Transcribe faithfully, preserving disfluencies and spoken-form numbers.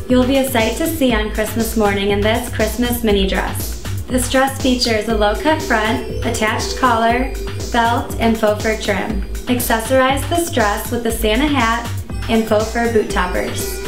You'll be a sight to see on Christmas morning in this Christmas mini dress. This dress features a low-cut front, attached collar, belt, and faux fur trim. Accessorize this dress with a Santa hat and faux fur boot toppers.